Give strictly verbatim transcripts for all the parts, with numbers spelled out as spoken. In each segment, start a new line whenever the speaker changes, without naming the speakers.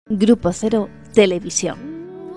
Grupo Cero Televisión.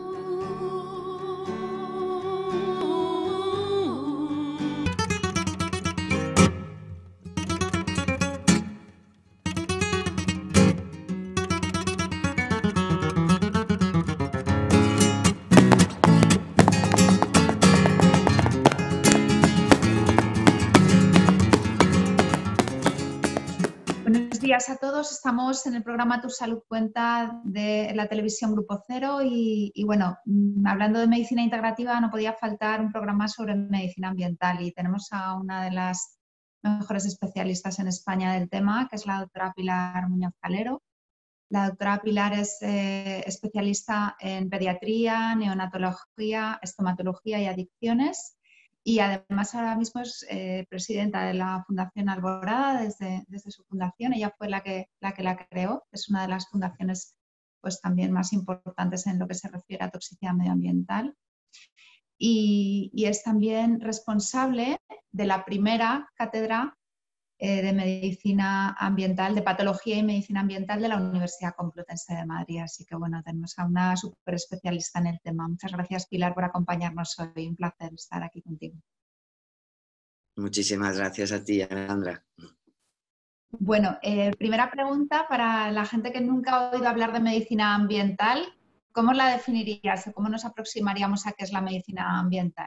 Buenos días a todos, estamos en el programa Tu Salud Cuenta de la televisión Grupo Cero y, y bueno, hablando de medicina integrativa no podía faltar un programa sobre medicina ambiental y tenemos a una de las mejores especialistas en España del tema, que es la doctora Pilar Muñoz Calero. La doctora Pilar es eh, especialista en pediatría, neonatología, estomatología y adicciones. Y además ahora mismo es eh, presidenta de la Fundación Alborada desde, desde su fundación. Ella fue la que, la que la creó. Es una de las fundaciones pues, también más importantes en lo que se refiere a toxicidad medioambiental. Y, y es también responsable de la primera cátedra eh, de Medicina Ambiental, de Patología y Medicina Ambiental de la Universidad Complutense de Madrid. Así que bueno, tenemos a una súper especialista en el tema. Muchas gracias, Pilar, por acompañarnos hoy. Un placer estar aquí contigo.
Muchísimas gracias a ti, Alejandra.
Bueno, eh, primera pregunta para la gente que nunca ha oído hablar de medicina ambiental. ¿Cómo la definirías o cómo nos aproximaríamos a qué es la medicina ambiental?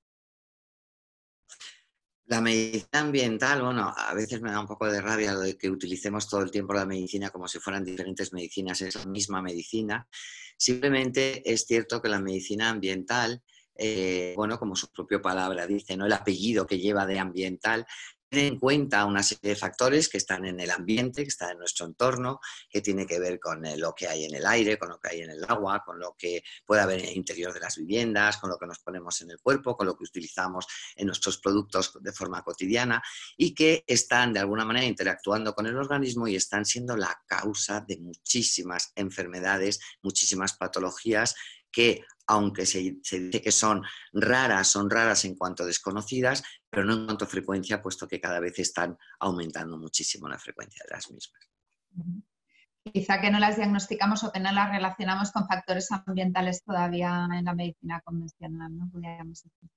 La medicina ambiental, bueno, a veces me da un poco de rabia lo de que utilicemos todo el tiempo la medicina como si fueran diferentes medicinas, es la misma medicina. Simplemente es cierto que la medicina ambiental, eh, bueno, como su propia palabra dice, ¿no? El apellido que lleva de ambiental, tiene en cuenta una serie de factores que están en el ambiente, que están en nuestro entorno, que tiene que ver con lo que hay en el aire, con lo que hay en el agua, con lo que puede haber en el interior de las viviendas, con lo que nos ponemos en el cuerpo, con lo que utilizamos en nuestros productos de forma cotidiana y que están de alguna manera interactuando con el organismo y están siendo la causa de muchísimas enfermedades, muchísimas patologías que, aunque se, se dice que son raras, son raras en cuanto a desconocidas, pero no en cuanto a frecuencia, puesto que cada vez están aumentando muchísimo la frecuencia de las mismas.
Quizá que no las diagnosticamos o que no las relacionamos con factores ambientales todavía en la medicina convencional, ¿no? Podríamos decir.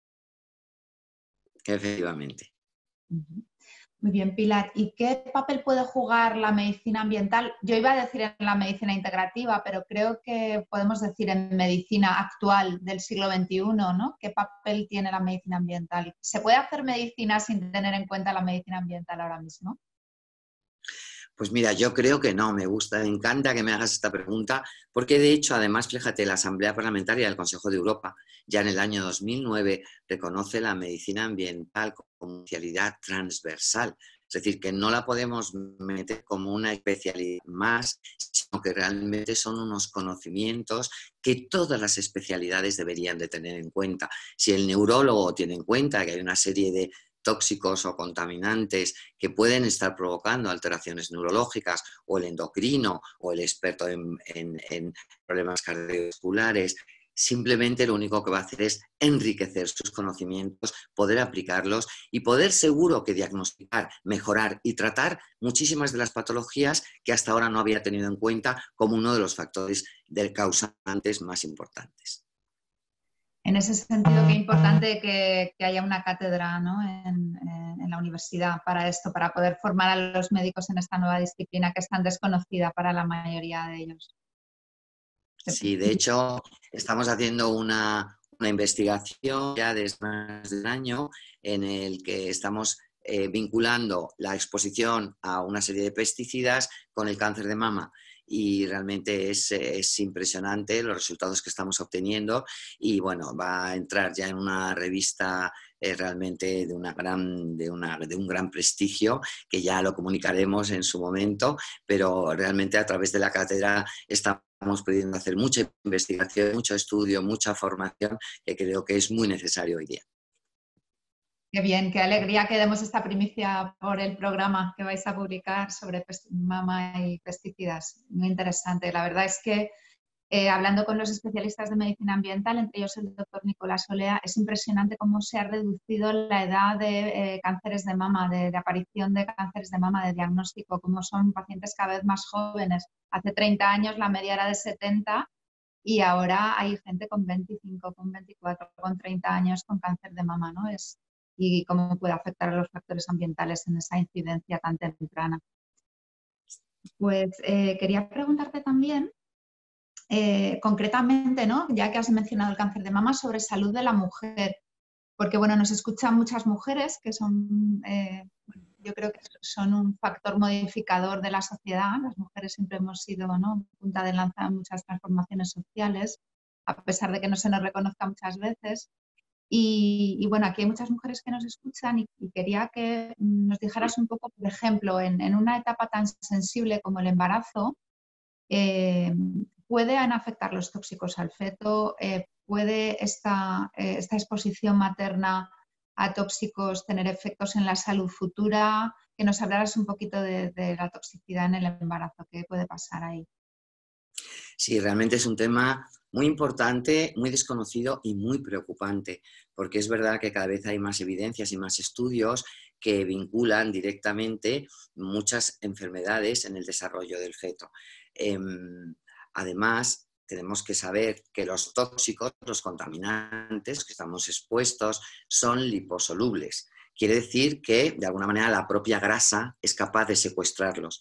Efectivamente.
Uh-huh. Muy bien, Pilar. ¿Y qué papel puede jugar la medicina ambiental? Yo iba a decir en la medicina integrativa, pero creo que podemos decir en medicina actual del siglo veintiuno, ¿no? ¿Qué papel tiene la medicina ambiental? ¿Se puede hacer medicina sin tener en cuenta la medicina ambiental ahora mismo?
Pues mira, yo creo que no, me gusta, me encanta que me hagas esta pregunta, porque de hecho, además, fíjate, la Asamblea Parlamentaria del Consejo de Europa ya en el año dos mil nueve reconoce la medicina ambiental como especialidad transversal, es decir, que no la podemos meter como una especialidad más, sino que realmente son unos conocimientos que todas las especialidades deberían de tener en cuenta. Si el neurólogo tiene en cuenta que hay una serie de tóxicos o contaminantes que pueden estar provocando alteraciones neurológicas, o el endocrino o el experto en, en, en problemas cardiovasculares, simplemente lo único que va a hacer es enriquecer sus conocimientos, poder aplicarlos y poder seguro que diagnosticar, mejorar y tratar muchísimas de las patologías que hasta ahora no había tenido en cuenta como uno de los factores de causantes más importantes.
En ese sentido, qué importante que, que haya una cátedra, ¿no? en, en la universidad para esto, para poder formar a los médicos en esta nueva disciplina que es tan desconocida para la mayoría de ellos.
Sí, de hecho, estamos haciendo una, una investigación ya desde más de un año en el que estamos eh, vinculando la exposición a una serie de pesticidas con el cáncer de mama. Y realmente es, es impresionante los resultados que estamos obteniendo y bueno, va a entrar ya en una revista eh, realmente de, una gran, de, una, de un gran prestigio, que ya lo comunicaremos en su momento, pero realmente a través de la cátedra estamos pudiendo hacer mucha investigación, mucho estudio, mucha formación, que creo que es muy necesario hoy día.
Qué bien, qué alegría que demos esta primicia por el programa que vais a publicar sobre mama y pesticidas. Muy interesante. La verdad es que Eh, hablando con los especialistas de medicina ambiental, entre ellos el doctor Nicolás Olea, es impresionante cómo se ha reducido la edad de eh, cánceres de mama, de, de aparición de cánceres de mama, de diagnóstico, cómo son pacientes cada vez más jóvenes. Hace treinta años la media era de setenta y ahora hay gente con veinticinco, con veinticuatro, con treinta años con cáncer de mama, ¿no? Es, y cómo puede afectar a los factores ambientales en esa incidencia tan temprana. Pues eh, quería preguntarte también, Eh, concretamente, ¿no? Ya que has mencionado el cáncer de mama, sobre salud de la mujer, porque bueno, nos escuchan muchas mujeres que son, eh, yo creo que son un factor modificador de la sociedad. Las mujeres siempre hemos sido, ¿no?, punta de lanza en muchas transformaciones sociales, a pesar de que no se nos reconozca muchas veces. Y, y bueno, aquí hay muchas mujeres que nos escuchan y, y quería que nos dijeras un poco, por ejemplo, en, en una etapa tan sensible como el embarazo, Eh, ¿pueden afectar los tóxicos al feto? Eh, ¿Puede esta, eh, esta exposición materna a tóxicos tener efectos en la salud futura? Que nos hablaras un poquito de, de la toxicidad en el embarazo, ¿qué puede pasar ahí?
Sí, realmente es un tema muy importante, muy desconocido y muy preocupante, porque es verdad que cada vez hay más evidencias y más estudios que vinculan directamente muchas enfermedades en el desarrollo del feto. Eh, además, tenemos que saber que los tóxicos, los contaminantes que estamos expuestos, son liposolubles. Quiere decir que, de alguna manera, la propia grasa es capaz de secuestrarlos.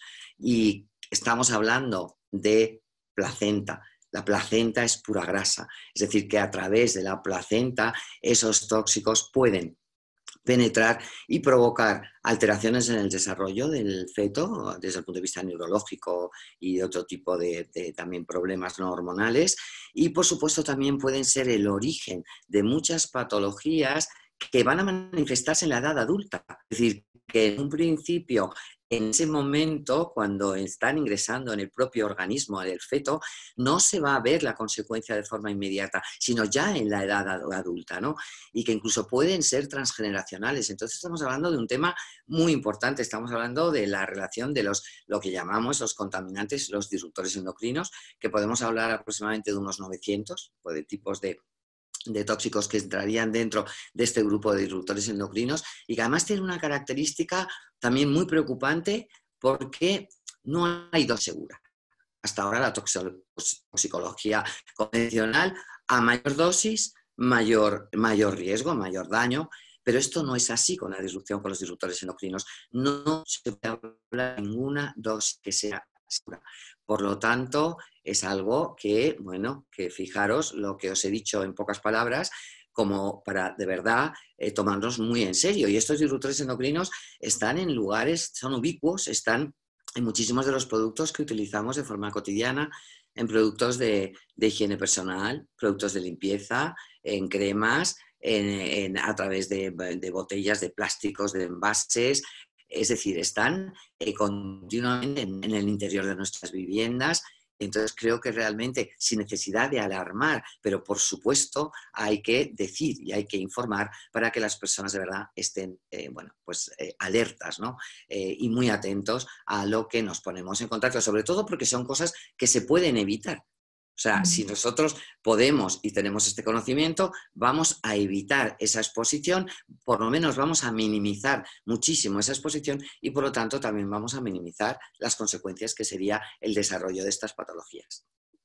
Y estamos hablando de placenta. La placenta es pura grasa, es decir, que a través de la placenta esos tóxicos pueden penetrar y provocar alteraciones en el desarrollo del feto desde el punto de vista neurológico y de otro tipo de, de también problemas no hormonales, y por supuesto también pueden ser el origen de muchas patologías que van a manifestarse en la edad adulta. Es decir, que en un principio, en ese momento, cuando están ingresando en el propio organismo del feto, no se va a ver la consecuencia de forma inmediata, sino ya en la edad adulta, ¿no? Y que incluso pueden ser transgeneracionales. Entonces estamos hablando de un tema muy importante, estamos hablando de la relación de los, lo que llamamos los contaminantes, los disruptores endocrinos, que podemos hablar aproximadamente de unos novecientos de tipos de de tóxicos que entrarían dentro de este grupo de disruptores endocrinos, y que además tiene una característica también muy preocupante, porque no hay dosis segura. Hasta ahora la toxicología convencional, a mayor dosis, mayor, mayor riesgo, mayor daño, pero esto no es así con la disrupción con los disruptores endocrinos. No se puede hablar de ninguna dosis que sea segura. Por lo tanto, es algo que, bueno, que fijaros lo que os he dicho en pocas palabras, como para de verdad eh, tomarlos muy en serio. Y estos disruptores endocrinos están en lugares, son ubicuos, están en muchísimos de los productos que utilizamos de forma cotidiana, en productos de, de higiene personal, productos de limpieza, en cremas, en, en, a través de, de botellas de plásticos, de envases. Es decir, están eh, continuamente en, en el interior de nuestras viviendas. Entonces creo que realmente, sin necesidad de alarmar, pero por supuesto hay que decir y hay que informar para que las personas de verdad estén eh, bueno, pues, eh, alertas, ¿no? eh, y muy atentos a lo que nos ponemos en contacto, sobre todo porque son cosas que se pueden evitar. O sea, si nosotros podemos y tenemos este conocimiento, vamos a evitar esa exposición, por lo menos vamos a minimizar muchísimo esa exposición, y por lo tanto también vamos a minimizar las consecuencias que sería el desarrollo de estas patologías.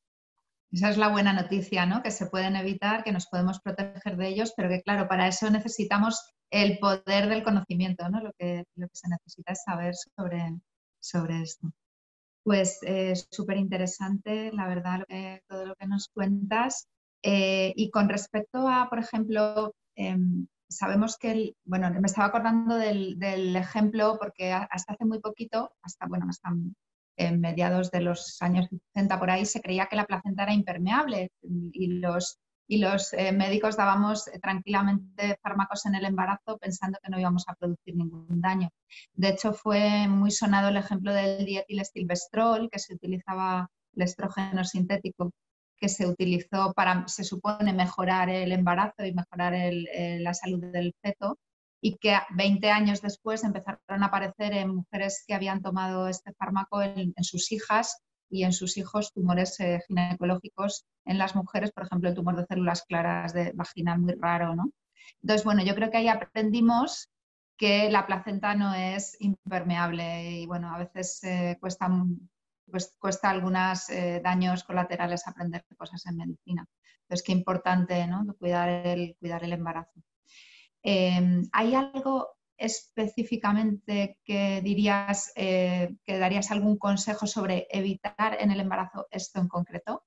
Esa es la buena noticia, ¿no? Que se pueden evitar, que nos podemos proteger de ellos, pero que claro, para eso necesitamos el poder del conocimiento, ¿no? Lo que, lo que se necesita es saber sobre, sobre esto. Pues eh, súper interesante, la verdad, lo que, todo lo que nos cuentas. Eh, y con respecto a, por ejemplo, eh, sabemos que, el, bueno, me estaba acordando del, del ejemplo, porque hasta hace muy poquito, hasta, bueno, hasta en mediados de los años sesenta por ahí, se creía que la placenta era impermeable y los, y los eh, médicos dábamos eh, tranquilamente fármacos en el embarazo pensando que no íbamos a producir ningún daño. De hecho, fue muy sonado el ejemplo del dietilestilbestrol, que se utilizaba, el estrógeno sintético, que se utilizó para, se supone, mejorar el embarazo y mejorar el, eh, la salud del feto, y que veinte años después empezaron a aparecer en mujeres que habían tomado este fármaco en, en sus hijas, y en sus hijos tumores eh, ginecológicos en las mujeres, por ejemplo, el tumor de células claras de vaginal muy raro, ¿no? Entonces, bueno, yo creo que ahí aprendimos que la placenta no es impermeable y, bueno, a veces eh, cuesta, pues, cuesta algunos eh, daños colaterales aprender cosas en medicina. Entonces, qué importante, ¿no? Cuidar el, cuidar el embarazo. Eh, ¿Hay algo específicamente que dirías, eh, que darías algún consejo sobre evitar en el embarazo esto en concreto?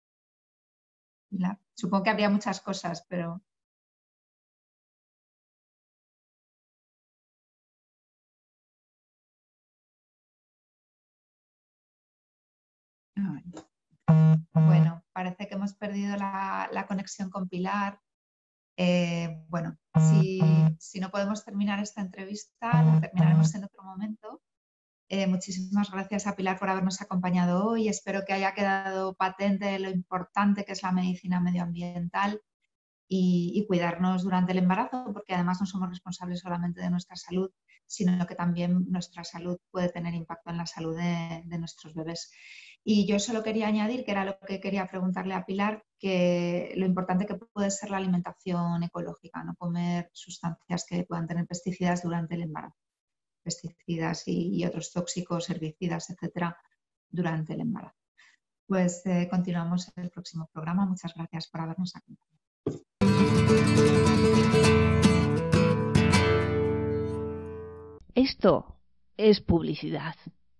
La, supongo que habría muchas cosas, pero... Bueno, parece que hemos perdido la, la conexión con Pilar. Eh, bueno, si, si no podemos terminar esta entrevista, la terminaremos en otro momento. Eh, muchísimas gracias a Pilar por habernos acompañado hoy. Espero que haya quedado patente lo importante que es la medicina medioambiental y, y cuidarnos durante el embarazo, porque además no somos responsables solamente de nuestra salud, sino que también nuestra salud puede tener impacto en la salud de, de nuestros bebés. Y yo solo quería añadir, que era lo que quería preguntarle a Pilar, que lo importante que puede ser la alimentación ecológica, no comer sustancias que puedan tener pesticidas durante el embarazo, pesticidas y, y otros tóxicos, herbicidas, etcétera, durante el embarazo. Pues eh, continuamos en el próximo programa. Muchas gracias por habernos acompañado.
Esto es publicidad.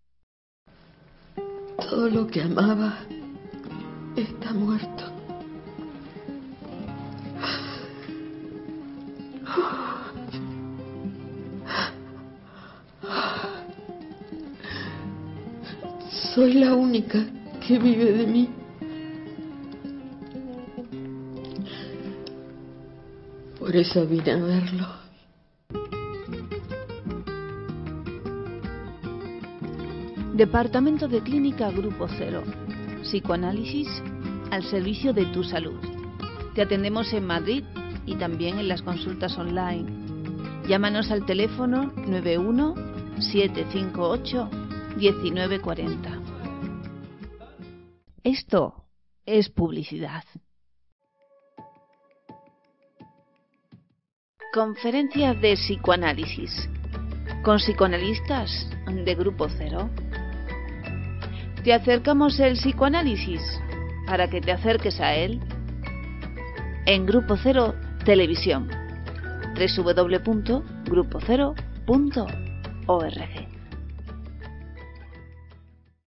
Todo lo que amaba está muerto. Soy la única que vive de mí. Por eso vine a verlo.
Departamento de Clínica Grupo Cero. Psicoanálisis al servicio de tu salud. Te atendemos en Madrid y también en las consultas online. Llámanos al teléfono nueve uno siete cinco ocho uno nueve cuatro cero. Esto es publicidad. Conferencia de psicoanálisis con psicoanalistas de Grupo Cero. Te acercamos el psicoanálisis para que te acerques a él en Grupo Cero Televisión. doble u doble u doble u punto grupo cero punto org.